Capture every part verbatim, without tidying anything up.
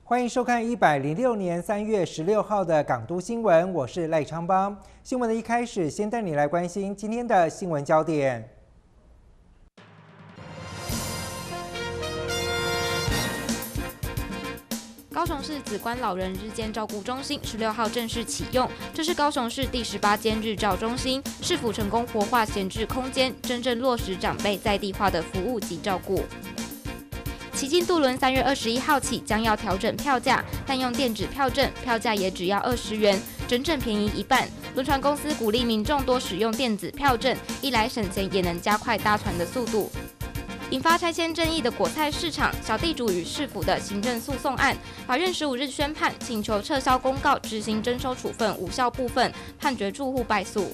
欢迎收看一百零六年三月十六号的港都新闻，我是赖昌邦。新闻的一开始，先带你来关心今天的新闻焦点。 高雄市梓官老人日间照顾中心十六号正式启用，这是高雄市第十八间日照中心，市府成功活化闲置空间，真正落实长辈在地化的服务及照顾。旗津渡轮三月二十一号起将要调整票价，但用电子票证，票价也只要二十元，整整便宜一半。轮船公司鼓励民众多使用电子票证，一来省钱，也能加快搭船的速度。引发拆迁争议的果菜市场小地主与市府的行政诉讼案，法院十五日宣判，请求撤销公告执行征收处分无效部分，判决住户败诉。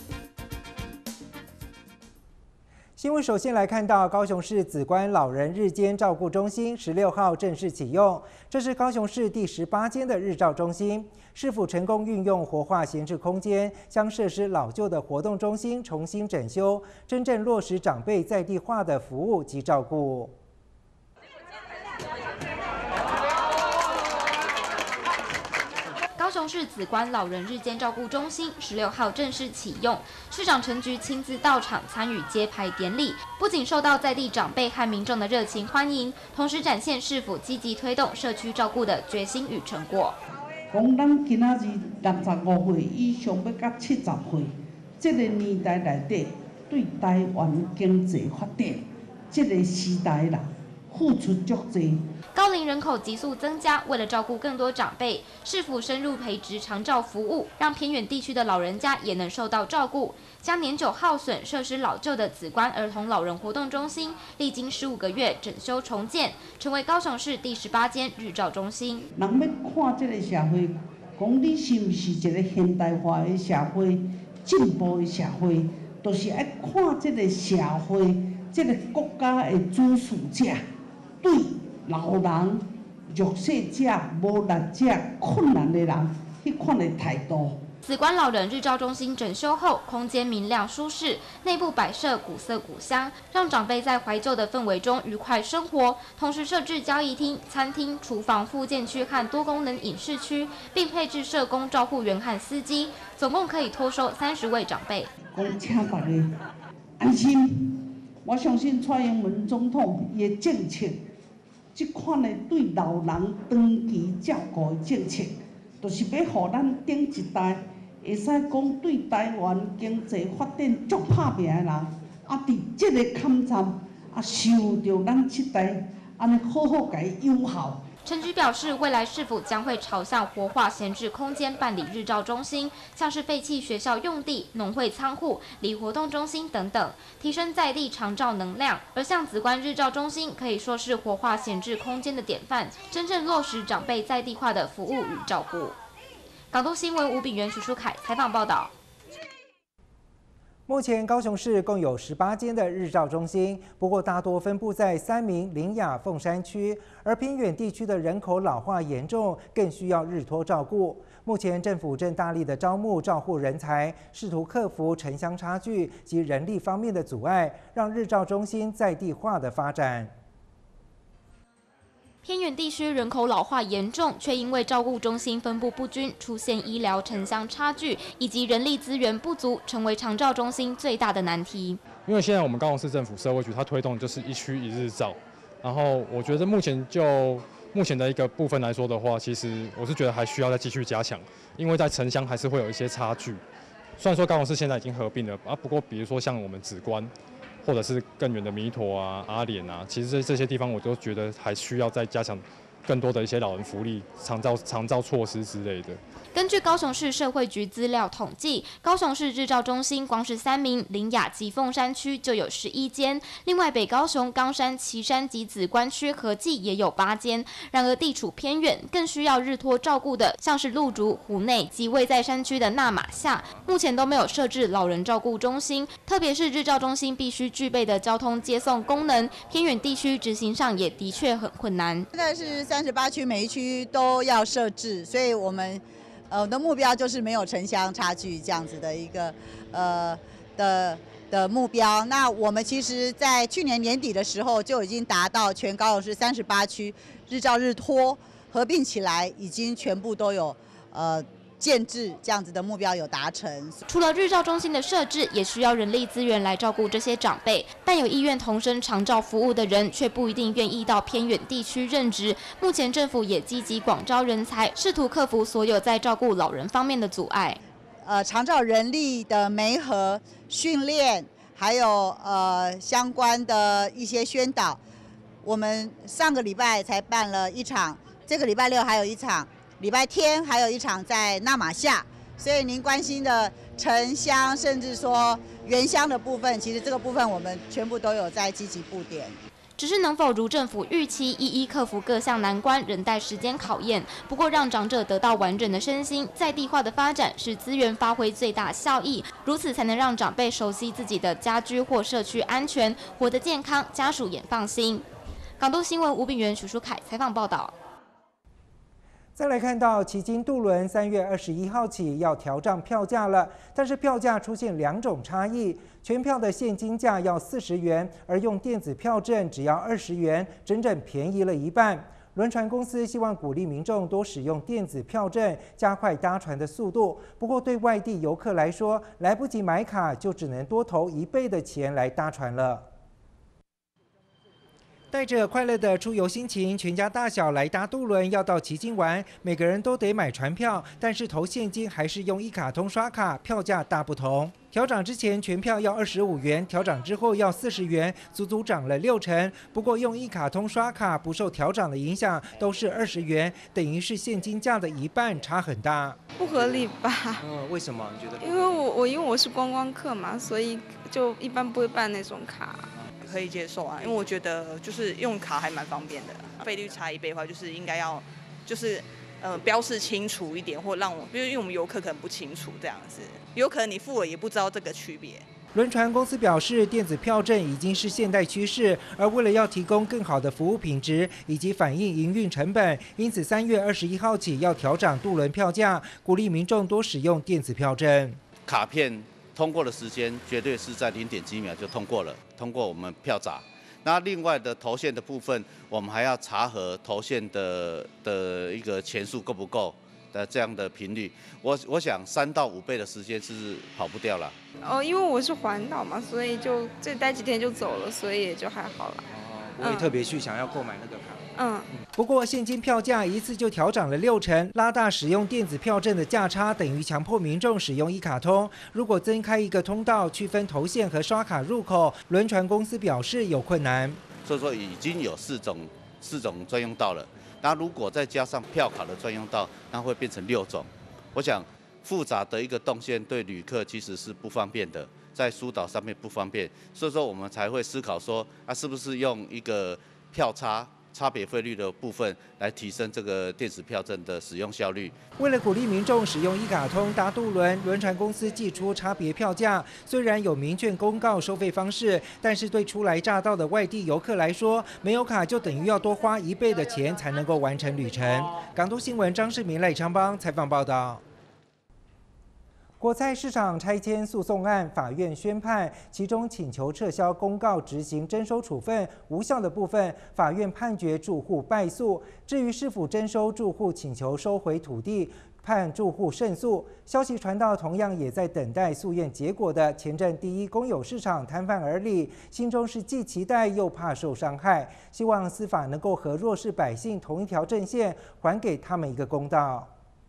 新闻首先来看到高雄市梓官老人日间照顾中心十六号正式启用，这是高雄市第十八间的日照中心。市府成功运用活化闲置空间，将设施老旧的活动中心重新整修，真正落实长辈在地化的服务及照顾。 高雄市梓官老人日间照顾中心十六号正式启用，市长陈菊亲自到场参与揭牌典礼，不仅受到在地长辈和民众的热情欢迎，同时展现市府积极推动社区照顾的决心与成果。 讲咱今仔日六十五岁以上要到七十岁，这个年代内底对台湾经济发展，这个时代啦付出足多。 高龄人口急速增加，为了照顾更多长辈，市府深入培植长照服务，让偏远地区的老人家也能受到照顾。将年久耗损、设施老旧的梓官儿童老人活动中心，历经十五个月整修重建，成为高雄市第十八间日照中心。 人要看这个社会，讲你是不是一个现代化的社会、进步的社会，都、就是要看这个社会、这个国家的主事者对老人、弱势者、无力者、困难的人，迄款的态度。 梓官老人日照中心整修后，空间明亮舒适，内部摆设古色古香，让长辈在怀旧的氛围中愉快生活。同时设置交易厅、餐厅、厨房、复健区和多功能影视区，并配置社工、照护员和司机，总共可以托收三十位长辈。 讲请大家安心，我相信蔡英文总统伊的政策。这款的对老人长期照顾的政策，就是要互咱顶一代会使讲对台湾经济发展足拍拼的人，啊，伫这个坎站啊，受到咱这代安尼好好甲伊友好。 陈菊表示，未来市府将会朝向活化闲置空间办理日照中心，像是废弃学校用地、农会仓库、里活动中心等等，提升在地长照能量。而像梓官日照中心可以说是活化闲置空间的典范，真正落实长辈在地化的服务与照顾。港都新闻吴炳元、徐淑凯采访报道。 目前高雄市共有十八间的日照中心，不过大多分布在三民、苓雅、凤山区，而偏远地区的人口老化严重，更需要日托照顾。目前政府正大力的招募照护人才，试图克服城乡差距及人力方面的阻碍，让日照中心在地化的发展。 偏远地区人口老化严重，却因为照顾中心分布不均，出现医疗城乡差距以及人力资源不足，成为长照中心最大的难题。 因为现在我们高雄市政府社会局它推动就是一区一日照，然后我觉得目前就目前的一个部分来说的话，其实我是觉得还需要再继续加强，因为在城乡还是会有一些差距。虽然说高雄市现在已经合并了啊，不过比如说像我们梓官，或者是更远的弥陀啊、阿莲啊，其实这这些地方我都觉得还需要再加强更多的一些老人福利、长照、长照措施之类的。 根据高雄市社会局资料统计，高雄市日照中心光是三民、苓雅及凤山区就有十一间，另外北高雄、冈山、旗山及梓官区合计也有八间。然而地处偏远，更需要日托照顾的，像是鹿竹、湖内及位在山区的纳马夏，目前都没有设置老人照顾中心，特别是日照中心必须具备的交通接送功能，偏远地区执行上也的确很困难。 现在是三十八区，每一区都要设置，所以我们。呃，我的目标就是没有城乡差距这样子的一个呃的的目标。那我们其实，在去年年底的时候就已经达到全高雄市三十八区日照日托合并起来已经全部都有呃。建制这样子的目标有达成。 除了日照中心的设置，也需要人力资源来照顾这些长辈。但有意愿同声长照服务的人，却不一定愿意到偏远地区任职。目前政府也积极广招人才，试图克服所有在照顾老人方面的阻碍。 呃，长照人力的媒合、训练，还有呃相关的一些宣导。我们上个礼拜才办了一场，这个礼拜六还有一场。礼拜天还有一场在纳马夏，所以您关心的城乡，甚至说原乡的部分，其实这个部分我们全部都有在积极布点。 只是能否如政府预期一一克服各项难关，仍待时间考验。不过，让长者得到完整的身心，在地化的发展是资源发挥最大效益，如此才能让长辈熟悉自己的家居或社区安全，活得健康，家属也放心。港都新闻吴炳元、许淑凯采访报道。 再来看到旗津渡轮三月二十一号起要调涨票价了，但是票价出现两种差异，全票的现金价要四十元，而用电子票证只要二十元，整整便宜了一半。轮船公司希望鼓励民众多使用电子票证，加快搭船的速度。不过对外地游客来说，来不及买卡就只能多投一倍的钱来搭船了。带着快乐的出游心情，全家大小来搭渡轮，要到旗津玩，每个人都得买船票，但是投现金还是用一卡通刷卡，票价大不同。调涨之前全票要二十五元，调涨之后要四十元，足足涨了六成。不过用一卡通刷卡不受调涨的影响，都是二十元，等于是现金价的一半，差很大。 不合理吧？ 嗯，为什么？你觉得？ 因为我我因为我是观光客嘛，所以就一般不会办那种卡。 可以接受啊，因为我觉得就是用卡还蛮方便的。费率差一倍的话，就是应该要就是呃标示清楚一点，或让我，因为因为我们游客可能不清楚这样子，有可能你付了也不知道这个区别。 轮船公司表示，电子票证已经是现代趋势，而为了要提供更好的服务品质以及反映营运成本，因此三月二十一号起要调涨渡轮票价，鼓励民众多使用电子票证。 卡片通过的时间绝对是在零点几秒就通过了，通过我们票闸。那另外的投线的部分，我们还要查核投线的的一个钱数够不够的这样的频率。我我想三到五倍的时间是跑不掉了。 哦，因为我是环岛嘛，所以就这待几天就走了，所以也就还好了。 哦，不会特别去想要购买那个卡。 嗯。 不过现金票价一次就调涨了六成，拉大使用电子票证的价差，等于强迫民众使用一卡通。如果增开一个通道区分投线和刷卡入口，轮船公司表示有困难。 所以说已经有四种四种专用道了，那如果再加上票卡的专用道，那会变成六种。我想复杂的一个动线对旅客其实是不方便的，在疏导上面不方便，所以说我们才会思考说，啊，是不是用一个票差。差别费率的部分来提升这个电子票证的使用效率。 为了鼓励民众使用一卡通搭渡轮，轮船公司寄出差别票价。虽然有明确公告收费方式，但是对初来乍到的外地游客来说，没有卡就等于要多花一倍的钱才能够完成旅程。港都新闻张世明、赖昌邦采访报道。果菜市场拆迁诉讼案，法院宣判，其中请求撤销公告执行征收处分无效的部分，法院判决住户败诉。至于是否征收住户请求收回土地，判住户胜诉。消息传到，同样也在等待诉愿结果的前镇第一公有市场摊贩而立，心中是既期待又怕受伤害，希望司法能够和弱势百姓同一条阵线，还给他们一个公道。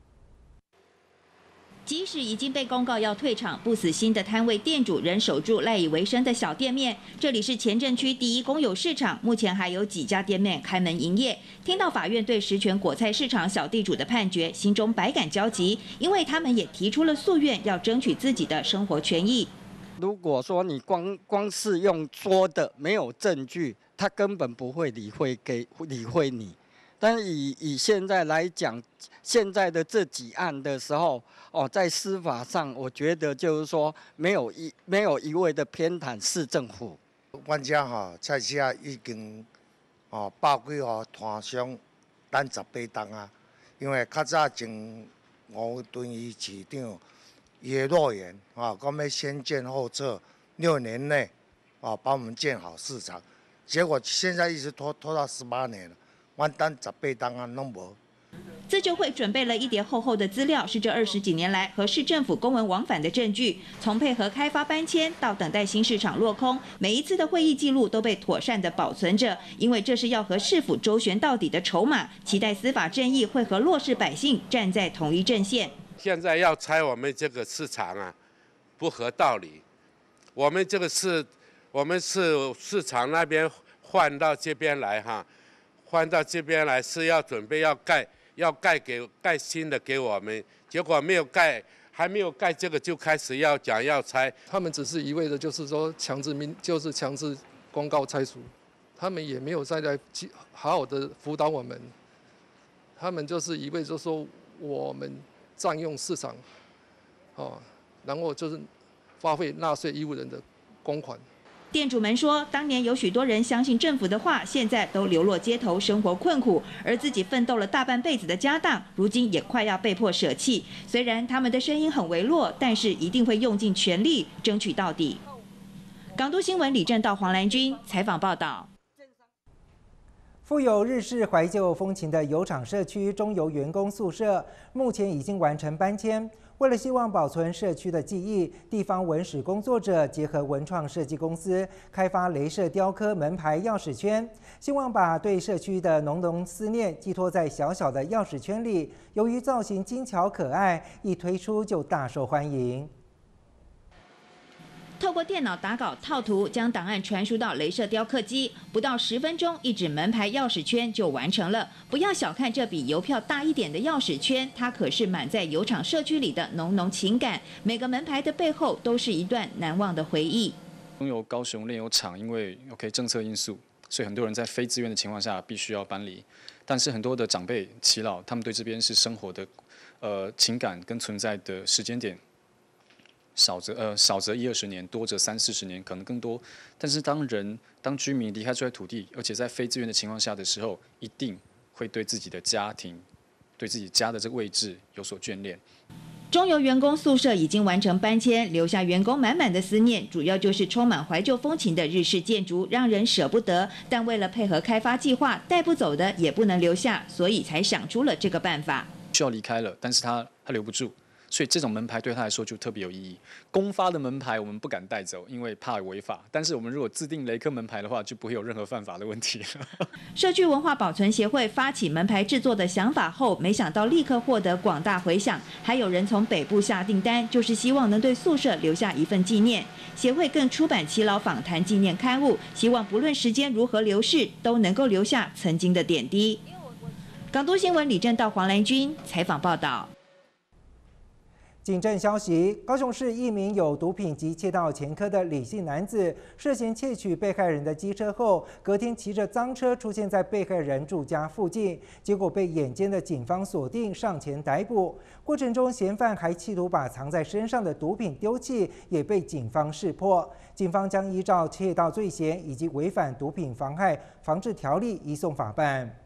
即使已经被公告要退场，不死心的摊位店主仍守住赖以为生的小店面。这里是前镇区第一公有市场，目前还有几家店面开门营业。听到法院对石泉果菜市场小地主的判决，心中百感交集，因为他们也提出了诉愿，要争取自己的生活权益。 如果说你光光是用说的，没有证据，他根本不会理会给理会你。但以以现在来讲，现在的这几案的时候，哦，在司法上，我觉得就是说，没有一没有一味的偏袒市政府。 阮遮吼菜市啊已经哦百几户摊商等十八档啊，因为较早前吴敦义市长伊的诺言啊，讲要先建后撤，六年内啊帮我们建好市场，结果现在一直拖拖到十八年了。阮等十八档啊，拢无自救会准备了一叠厚厚的资料，是这二十几年来和市政府公文往返的证据。从配合开发搬迁到等待新市场落空，每一次的会议记录都被妥善的保存着，因为这是要和市府周旋到底的筹码。期待司法正义会和弱势百姓站在同一阵线。 现在要拆我们这个市场啊，不合道理。我们这个市，我们是市场那边换到这边来哈，换到这边来是要准备要盖。要盖给盖新的给我们，结果没有盖，还没有盖这个就开始要讲要拆。 他们只是一味的，就是说强制民，就是强制公告拆除，他们也没有再来好好的辅导我们，他们就是一味就说我们占用市场，哦，然后就是花费纳税义务人的公款。 店主们说，当年有许多人相信政府的话，现在都流落街头，生活困苦，而自己奋斗了大半辈子的家当，如今也快要被迫舍弃。虽然他们的声音很微弱，但是一定会用尽全力争取到底。港都新闻李正道、黄兰君采访报道。 富有日式怀旧风情的油厂社区中油员工宿舍，目前已经完成搬迁。为了希望保存社区的记忆，地方文史工作者结合文创设计公司，开发雷射雕刻门牌钥匙圈，希望把对社区的浓浓思念寄托在小小的钥匙圈里。由于造型精巧可爱，一推出就大受欢迎。 透过电脑打稿套图，将档案传输到雷射雕刻机，不到十分钟，一纸门牌钥匙圈就完成了。不要小看这比邮票大一点的钥匙圈，它可是满在油厂社区里的浓浓情感。每个门牌的背后都是一段难忘的回忆。 拥有高雄炼油厂，因为 OK 政策因素，所以很多人在非自愿的情况下必须要搬离。但是很多的长辈耆老，他们对这边是生活的呃情感跟存在的时间点。少则呃少则一二十年，多则三四十年，可能更多。但是当人当居民离开这块土地，而且在非自愿的情况下的时候，一定会对自己的家庭、对自己家的这个位置有所眷恋。 中油员工宿舍已经完成搬迁，留下员工满满的思念，主要就是充满怀旧风情的日式建筑，让人舍不得。但为了配合开发计划，带不走的也不能留下，所以才想出了这个办法。 需要离开了，但是他他留不住。所以这种门牌对他来说就特别有意义。公发的门牌我们不敢带走，因为怕违法。但是我们如果制定雷克门牌的话，就不会有任何犯法的问题了。 社区文化保存协会发起门牌制作的想法后，没想到立刻获得广大回响。还有人从北部下订单，就是希望能对宿舍留下一份纪念。协会更出版耆老访谈纪念刊物，希望不论时间如何流逝，都能够留下曾经的点滴。港都新闻李正道、黄兰君采访报道。 警政消息：高雄市一名有毒品及窃盗前科的李姓男子，涉嫌窃取被害人的机车后，隔天骑着赃车出现在被害人住家附近，结果被眼尖的警方锁定，上前逮捕。过程中，嫌犯还企图把藏在身上的毒品丢弃，也被警方识破。警方将依照窃盗罪嫌以及违反毒品妨害防治条例移送法办。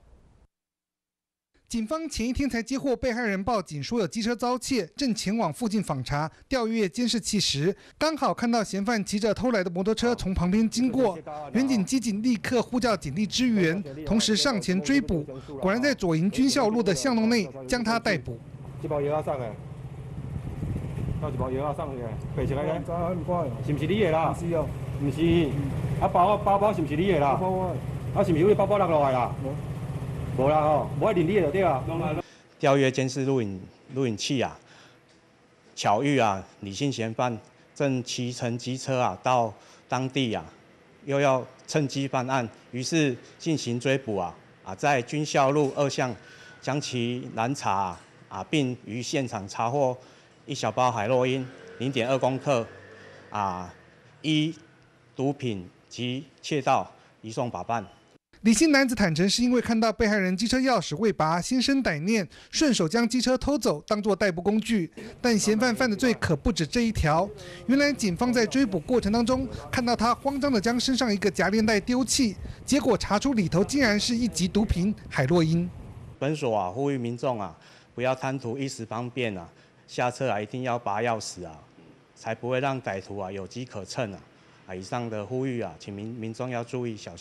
警方前一天才接获被害人报警，说有机车遭窃，正前往附近访查，调阅监视器时，刚好看到嫌犯骑着偷来的摩托车从旁边经过。远警机警立刻呼叫警力支援，同时上前追捕，果然在左营军校路的巷弄内将他逮捕。 这包药啊送的，那一包药啊送的，背起来咧，是不是你的啦？不是哦，不是。啊包包包是不是你的啦？啊是不是有包包落落来啦？无啦吼，无爱认你就对啊。 调阅监视录影录影器啊，巧遇啊，李姓嫌犯正骑乘机车啊到当地啊，又要趁机犯案，于是进行追捕啊啊，在军校路二巷将其拦查啊，啊并于现场查获一小包海洛因零点二公克啊，依毒品及窃盗移送法办。 李姓男子坦承，是因为看到被害人机车钥匙未拔，心生歹念，顺手将机车偷走，当作逮捕工具。但嫌犯犯的罪可不止这一条。原来警方在追捕过程当中，看到他慌张地将身上一个夹链袋丢弃，结果查出里头竟然是一级毒品海洛因。 本所啊，呼吁民众啊，不要贪图一时方便啊，下车啊一定要拔钥匙啊，才不会让歹徒啊有机可乘啊。啊，以上的呼吁啊，请民民众要注意小心。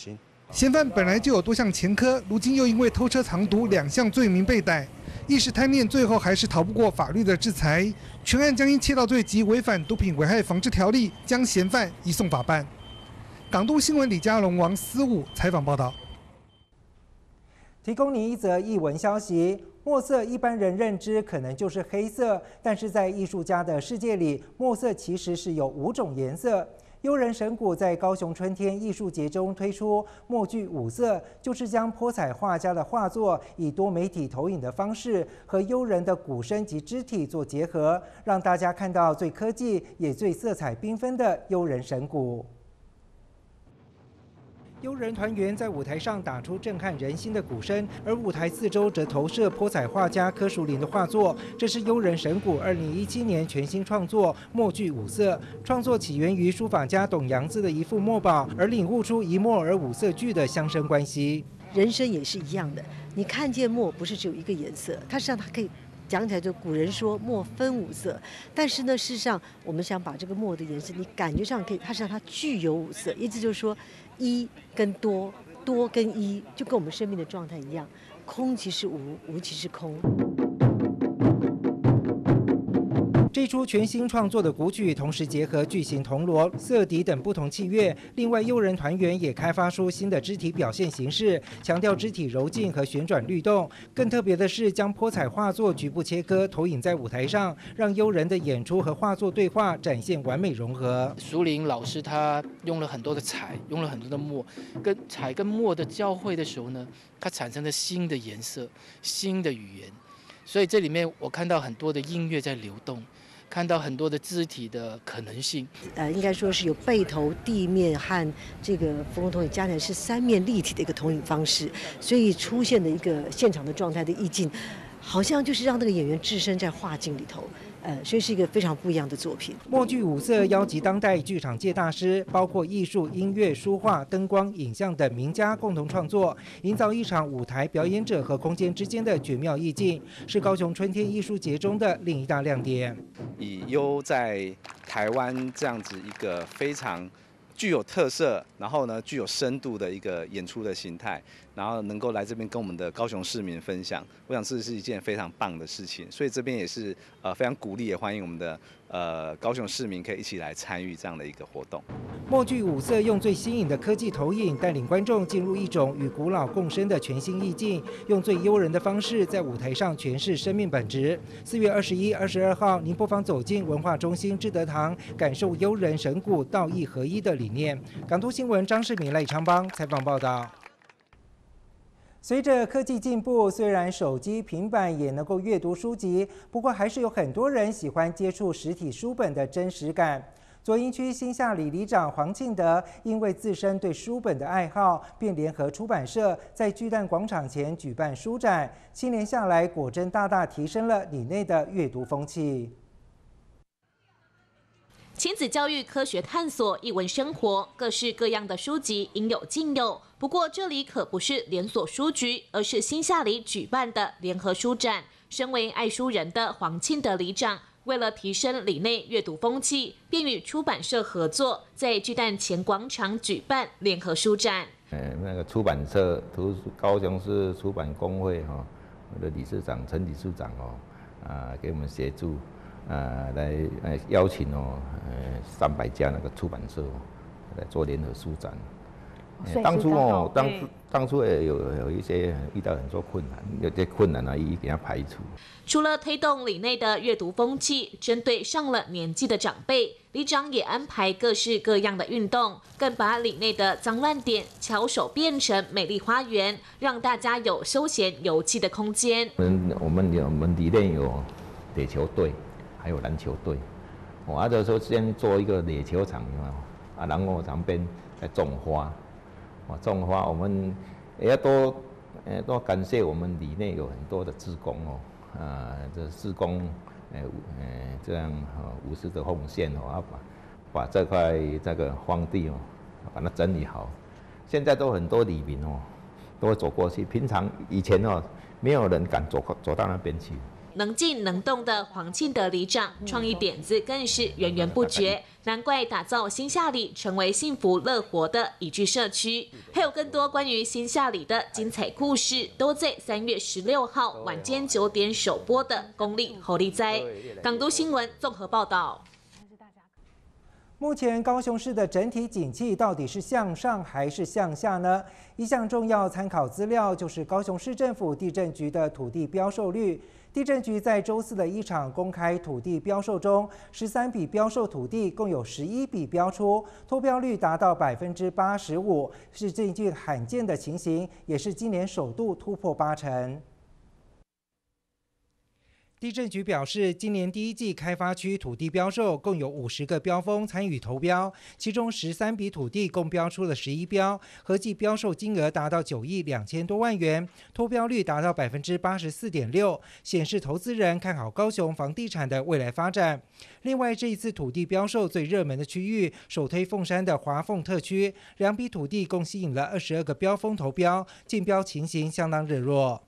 嫌犯本来就有多项前科，如今又因为偷车藏毒两项罪名被逮，一时贪念，最后还是逃不过法律的制裁。全案将因窃盗罪及违反毒品危害防治条例，将嫌犯移送法办。港都新闻李佳龙、王思武采访报道。 提供您一则艺文消息：墨色一般人认知可能就是黑色，但是在艺术家的世界里，墨色其实是有五种颜色。悠人神谷在高雄春天艺术节中推出墨剧五色，就是将泼彩画家的画作以多媒体投影的方式和悠人的鼓声及肢体做结合，让大家看到最科技也最色彩缤纷的悠人神谷。悠人团员在舞台上打出震撼人心的鼓声，而舞台四周则投射泼彩画家柯淑玲的画作。这是悠人神谷二零一七年全新创作墨剧五色，创作起源于书法家董阳孜的一幅墨宝，而领悟出一墨而五色剧的相生关系。 人生也是一样的，你看见墨不是只有一个颜色，它实际上它可以。讲起来，就古人说墨分五色，但是呢，事实上我们想把这个墨的颜色，你感觉上可以，它实际上它具有五色，意思就是说，一跟多，多跟一，就跟我们生命的状态一样，空即是无，无即是空。 这出全新创作的古曲，同时结合巨型铜锣、瑟笛等不同器乐。另外，悠人团员也开发出新的肢体表现形式，强调肢体柔劲和旋转律动。更特别的是，将泼彩画作局部切割，投影在舞台上，让悠人的演出和画作对话展现完美融合。 淑玲老师他用了很多的彩，用了很多的墨，跟彩跟墨的交汇的时候呢，它产生了新的颜色、新的语言。所以这里面我看到很多的音乐在流动。看到很多的肢体的可能性， 呃，应该说是有背投、地面和这个浮动投影加起来是三面立体的一个投影方式，所以出现的一个现场的状态的意境，好像就是让这个演员置身在画境里头。呃，所以是一个非常不一样的作品。 墨剧五色邀集当代剧场界大师，包括艺术、音乐、书画、灯光、影像等名家共同创作，营造一场舞台表演者和空间之间的绝妙意境，是高雄春天艺术节中的另一大亮点。 以悠在台湾这样子一个非常具有特色，然后呢具有深度的一个演出的形态，然后能够来这边跟我们的高雄市民分享，我想这是一件非常棒的事情。所以这边也是呃非常鼓励，也欢迎我们的呃高雄市民可以一起来参与这样的一个活动。 墨剧五色用最新颖的科技投影，带领观众进入一种与古老共生的全新意境，用最悠人的方式在舞台上诠释生命本质。四月二十一、二十二号，您不妨走进文化中心志德堂，感受悠人神谷道义合一的理念。港都新闻张世明、赖昌邦采访报道。随着科技进步，虽然手机、平板也能够阅读书籍，不过还是有很多人喜欢接触实体书本的真实感。左营区新下里里长黄庆德因为自身对书本的爱好，便联合出版社在巨蛋广场前举办书展。七年下来，果真大大提升了里内的阅读风气。 亲子教育、科学探索、艺文生活，各式各样的书籍应有尽有。不过这里可不是连锁书局，而是新下里举办的联合书展。身为爱书人的黄庆德里长，为了提升里内阅读风气，便与出版社合作，在巨蛋前广场举办联合书展。 呃，那个出版社，图高雄市出版工会哈、哦，我的理事长陈理事长哦，啊，给我们协助。呃，来呃邀请哦，呃三百家那个出版社、哦、来做联合书展。呃、当初哦，当初当初也有有一些遇到很多困难，有些困难啊，一一给它排除。 除了推动里内的阅读风气，针对上了年纪的长辈，里长也安排各式各样的运动，更把里内的脏乱点巧手变成美丽花园，让大家有休闲游憩的空间。 我们我们有我们里面有垒球队。还有篮球队，哦，啊，就说先做一个垒球场，啊，然后旁边再种花，哦，种花，我们也要多，呃，多感谢我们里内有很多的志工哦，啊，这志工，呃，呃，这样哦无私的奉献哦，啊，把把这块这个荒地哦，把它整理好，现在都很多里民哦，都会走过去，平常以前哦，没有人敢走走到那边去。 能静能动的黄庆德里长，创意点子更是源源不绝。 难怪打造新下里成为幸福乐活的宜居社区。还有更多关于新下里的精彩故事，都在三月十六号晚间九点首播的《公立侯利哉》。港都新闻综合报道。 目前高雄市的整体景气到底是向上还是向下呢？一项重要参考资料就是高雄市政府地震局的土地标售率。地震局在周四的一场公开土地标售中，十三笔标售土地共有十一笔标出，脱标率达到百分之八十五，是最近罕见的情形，也是今年首度突破八成。地震局表示，今年第一季开发区土地标售共有五十个标峰参与投标，其中十三笔土地共标出了十一标，合计标售金额达到九亿两千多万元，脱标率达到百分之八十四点六，显示投资人看好高雄房地产的未来发展。另外，这一次土地标售最热门的区域，首推凤山的华凤特区，两笔土地共吸引了二十二个标峰投标，竞标情形相当热络。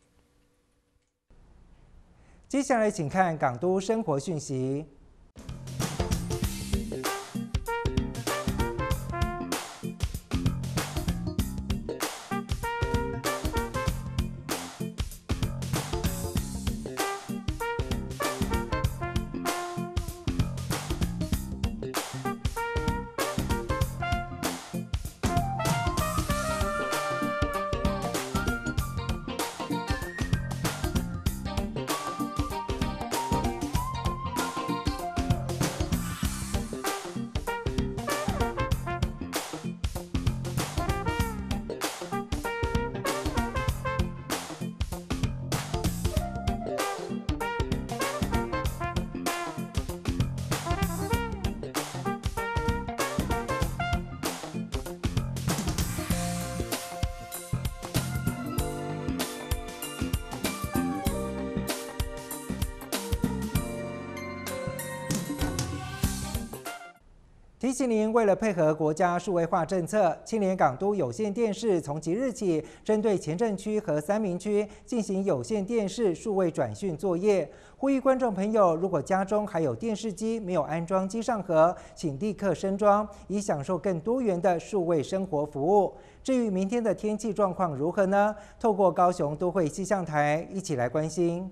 接下来，请看港都生活讯息。提醒您，为了配合国家数位化政策，青联港都有线电视从即日起，针对前镇区和三民区进行有线电视数位转讯作业。呼吁观众朋友，如果家中还有电视机没有安装机上盒，请立刻升装，以享受更多元的数位生活服务。至于明天的天气状况如何呢？透过高雄都会气象台一起来关心。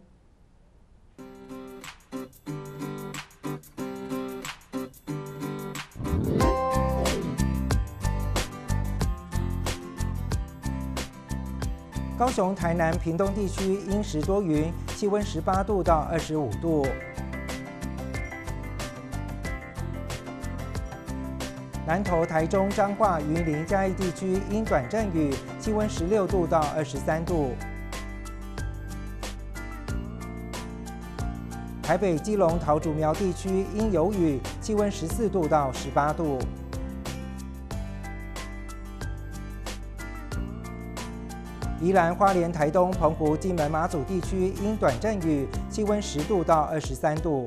高雄、台南、屏东地区阴时多云，气温十八度到二十五度。南投、台中、彰化、云林、嘉义地区阴短阵雨，气温十六度到二十三度。台北、基隆、桃竹苗地区阴有雨，气温十四度到十八度。宜兰、花莲、台东、澎湖、金门、马祖地区阴短阵雨，气温十度到二十三度。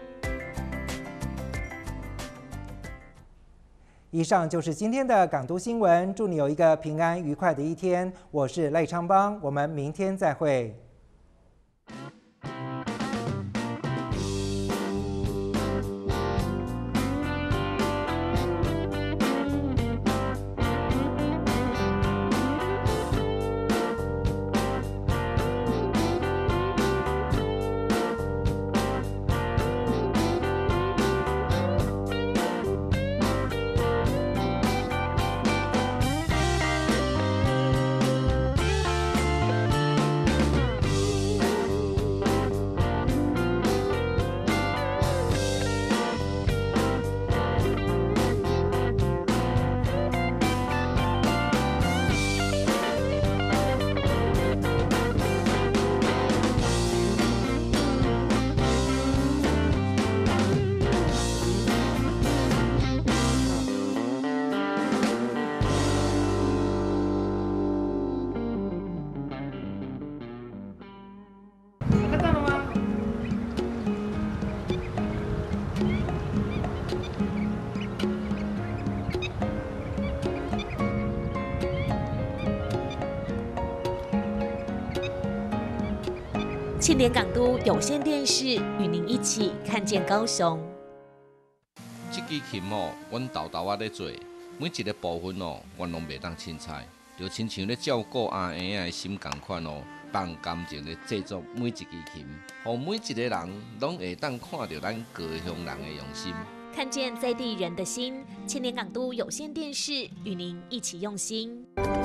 以上就是今天的港都新闻，祝你有一个平安愉快的一天。我是赖昌邦，我们明天再会。 青联港都有线电视与您一起看见高雄。 这支琴哦，阮豆豆仔咧做，每一个部分哦，阮拢袂当凊彩，就亲像咧照顾阿兄仔的心共款哦，放感情咧制作每一支琴，互每一个人拢会当看到咱高雄人的用心。 看见在地人的心，千年港都有线电视与您一起用心。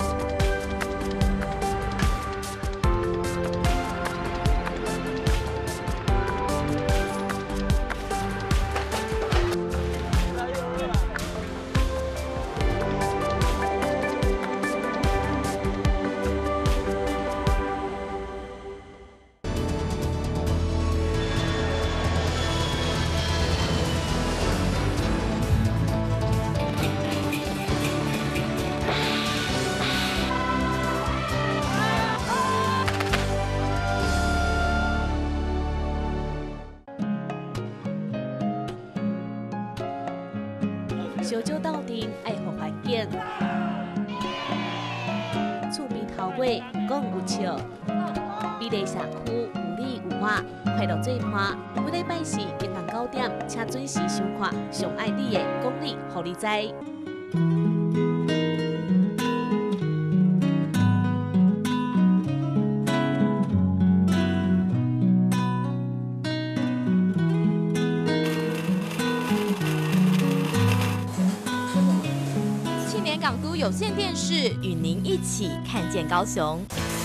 小酒斗阵爱护环境，厝边头尾讲有笑，美丽社区有里有我，快乐做伴。每礼拜四中午九点，请准时收看上爱你的公理，互你知。千年港都有线电视与您一起看见高雄。